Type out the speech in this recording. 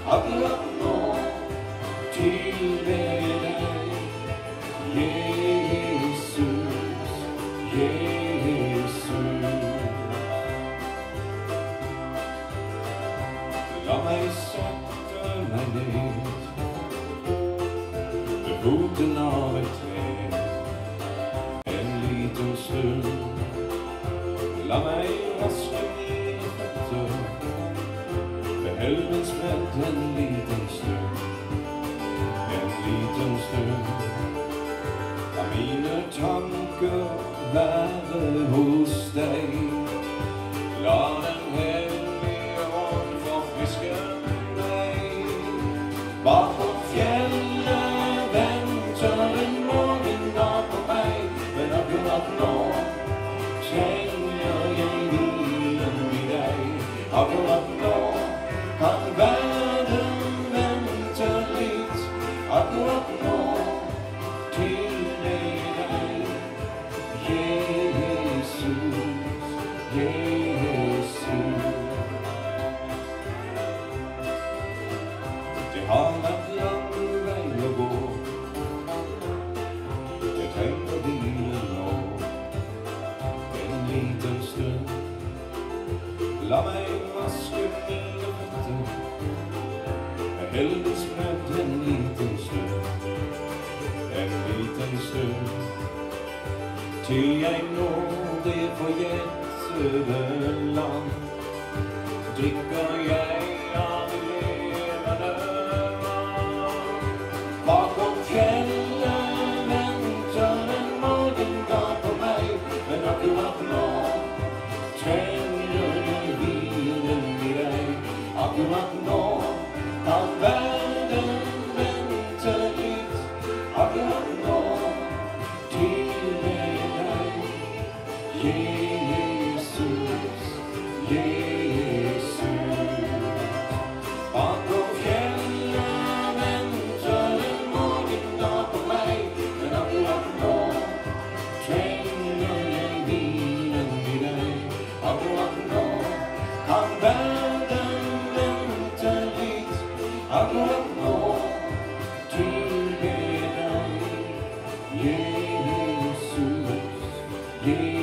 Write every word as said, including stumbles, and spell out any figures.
akkurat nå tilber deg. Jesus, Jesus. La meg sette meg ned ved foten av et tre en liten stund. La meg vaske mine føtter ved helvens bredd en liten stund, en liten stund. La mine tanker være hos deg. La den hellige ånd forfriske meg. Bakom fjellet venter en morgendag på meg, men akkurat nå trenger jeg hvilen i deg. Akkurat nå kan verden vente litt. Akkurat nå tilber deg. Jesus, Jesus. Det har vært lang vei å gå. Jeg trenger hvilen nå en liten stund. La meg vaske mine føtter med helvens bredd en liten stund, en liten stund. Til jeg når det forjettede land, drikker jeg av det levende vann. Bakom fjellet venter en morgendag på meg, men akkurat nå trenger jeg hvilen i deg. Akkurat nå kan verden vente litt. Akkurat nå tilber deg. Jesus, Jesus. Bakom fjellet venter en morgendag på meg, men akkurat nå trenger jeg hvilen i deg. Akkurat nå kan verden vente litt. Akkurat nå tilber deg. Jesus, Jesus.